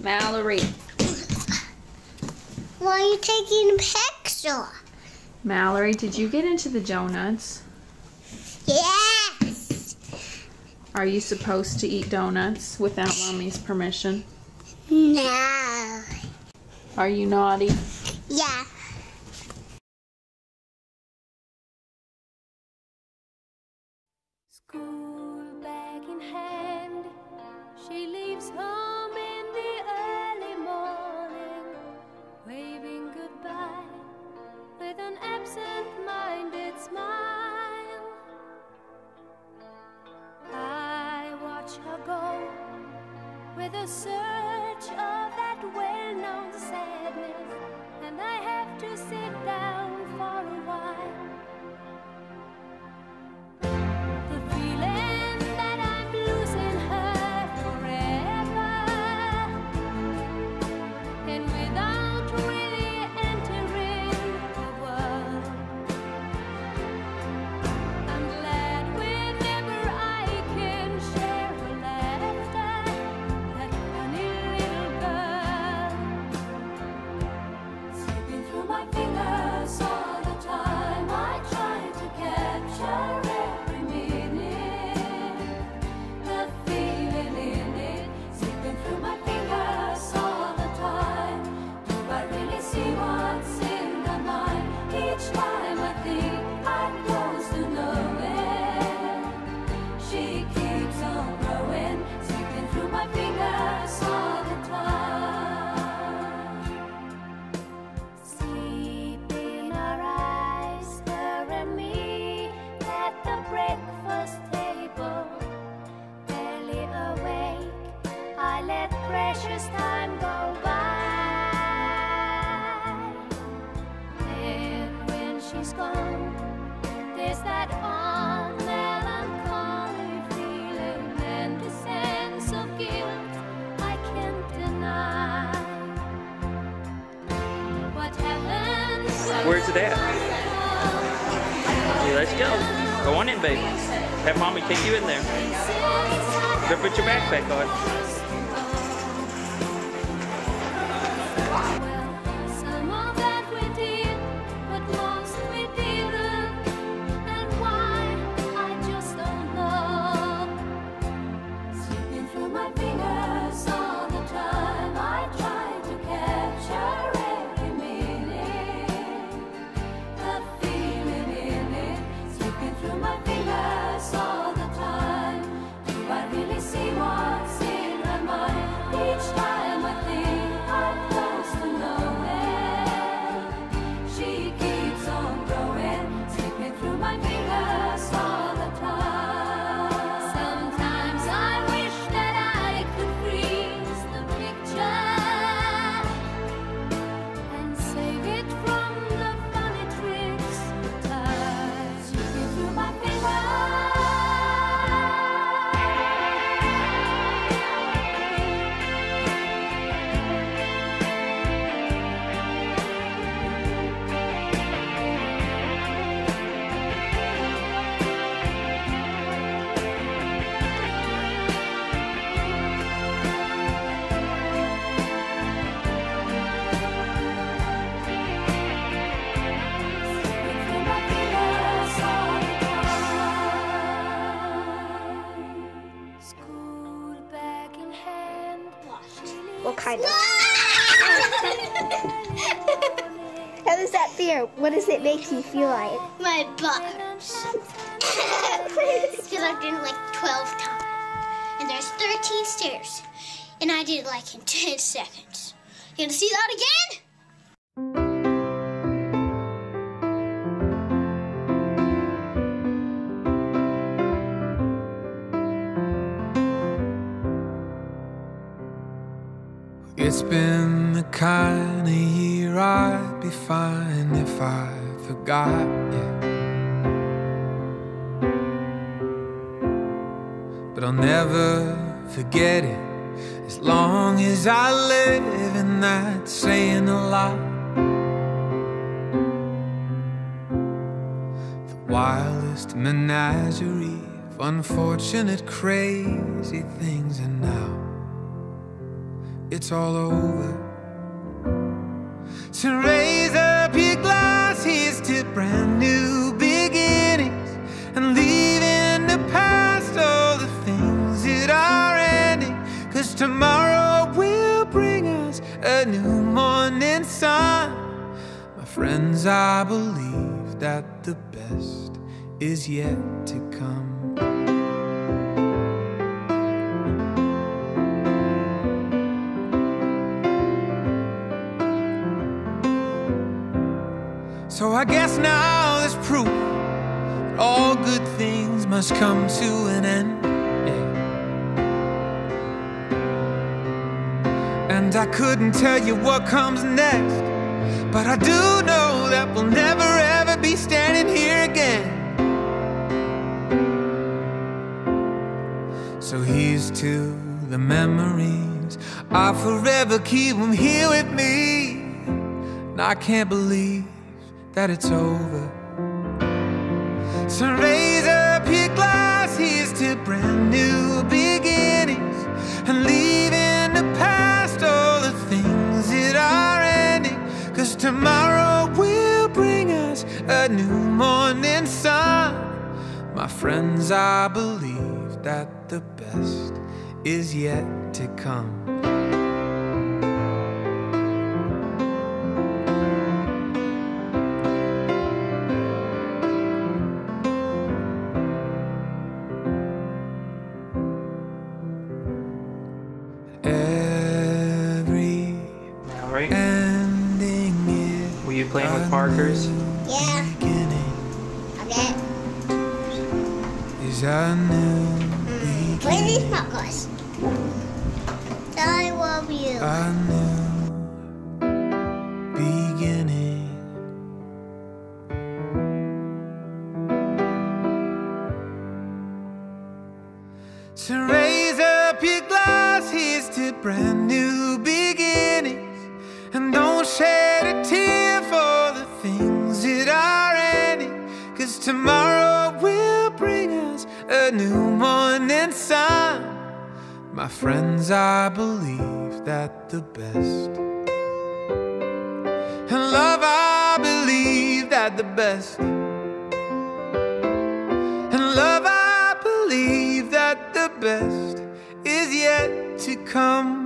Mallory. Why are you taking the packs off? Mallory, did you get into the donuts? Yes. Are you supposed to eat donuts without Mommy's permission? No. Are you naughty? Yeah. School bag in hand, she leaves home in the early morning, waving goodbye with an absent-minded smile. I watch her go with a surge of that well-known sadness, and I have to sit down for a while. The feeling that I'm losing her forever, and without really entering the world, I'm glad whenever I can share her laughter, that funny little girl. Slipping through my fingers all the time, I try to capture every minute, the feeling in it. Slipping through my fingers all the time. Do I really see what's in her mind? Each time I think I'm close to knowing, she keeps on growing. Slipping through my fingers all the time. Sleep in her eyes, her and me at the breakfast table. Barely awake, I let precious time go by. Then when she's gone, there's that odd melancholy feeling and a sense of guilt I can't deny. What happens? Where's it at? Yeah, let's go. Go on in, baby. Have Mommy take you in there. Go put your backpack on. Some of that we did, but most we didn't. And why, I just don't know. Slipping through my fingers all the time, I try to capture every minute, the feeling in it. Slipping through my fingers all the time. Do I really see what's in her mind? Each time I think I'm close to knowing, she keeps on growing. Slipping through my fingers all the time. Sometimes I wish that I could freeze the picture and save it from the funny tricks of time. Slipping through my fingers. School bag in hand. What kind of? How does that feel? What does it make you feel like? My butt. Because I've done it like 12 times. And there's 13 stairs. And I did it like in 10 seconds. You gonna see that again? It's been the kind of year I'd be fine if I forgot you. But I'll never forget it as long as I live, and that's saying a lot. The wildest menagerie of unfortunate, crazy things, and now it's all over. So raise up your glass, here's to brand new beginnings, and leave in the past all the things that are ending. 'Cause tomorrow will bring us a new morning sun. My friends, I believe that the best is yet to come. So I guess now there's proof that all good things must come to an end. And I couldn't tell you what comes next, but I do know that we'll never ever be standing here again. So here's to the memories, I'll forever keep them here with me. And I can't believe that it's over. So raise up your glass, here's to brand new beginnings, and leave in the past all the things that are ending. 'Cause tomorrow will bring us a new morning sun. My friends, I believe that the best is yet to come. Were you playing with Parkers? Yeah. Okay. Is a new Play these Parkers. I love you. a new beginning. So raise up your glass, here's to brand new beginnings, and don't shed a tear for the things that are ending. 'Cause tomorrow will bring us a new morning sun. My friends, I believe that the best, and love, I believe that the best, and love, I believe that the best is yet to come.